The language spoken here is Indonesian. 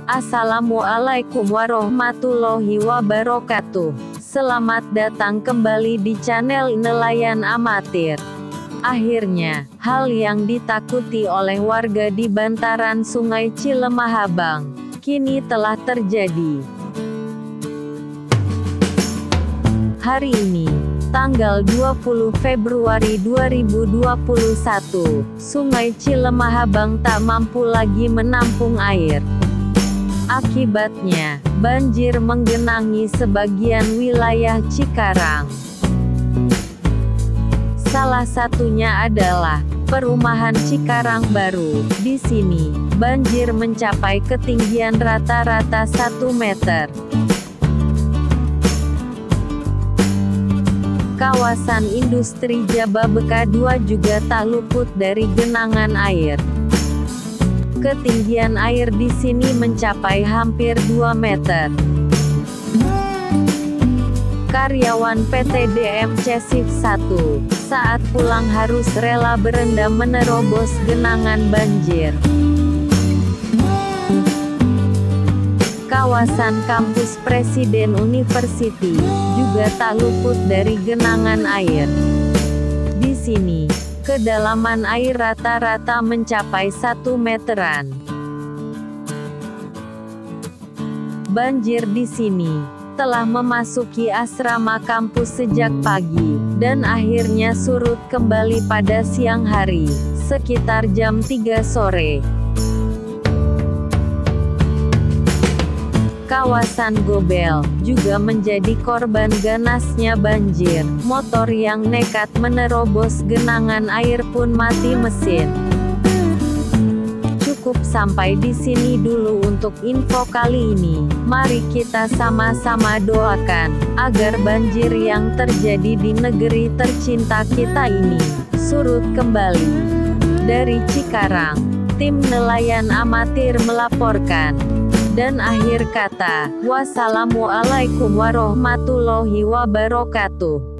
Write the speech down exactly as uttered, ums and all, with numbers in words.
Assalamualaikum warahmatullahi wabarakatuh. Selamat datang kembali di channel Nelayan Amatir. Akhirnya, hal yang ditakuti oleh warga di bantaran Sungai Cilemahabang, kini telah terjadi. Hari ini, tanggal dua puluh Februari dua ribu dua puluh satu, Sungai Cilemahabang tak mampu lagi menampung air. Akibatnya, banjir menggenangi sebagian wilayah Cikarang. Salah satunya adalah perumahan Cikarang Baru. Di sini, banjir mencapai ketinggian rata-rata satu meter. Kawasan industri Jababeka dua juga tak luput dari genangan air. Ketinggian air di sini mencapai hampir dua meter. Karyawan P T D M C Shift satu, saat pulang harus rela berendam menerobos genangan banjir. Kawasan kampus Presiden University juga tak luput dari genangan air. Di sini, kedalaman air rata-rata mencapai satu meteran. Banjir di sini telah memasuki asrama kampus sejak pagi, dan akhirnya surut kembali pada siang hari, sekitar jam tiga sore. Kawasan Gobel juga menjadi korban ganasnya banjir. Motor yang nekat menerobos genangan air pun mati mesin. Cukup sampai di sini dulu untuk info kali ini. Mari kita sama-sama doakan agar banjir yang terjadi di negeri tercinta kita ini surut kembali. Dari Cikarang, tim Nelayan Amatir melaporkan. Dan akhir kata, wassalamualaikum warahmatullahi wabarakatuh.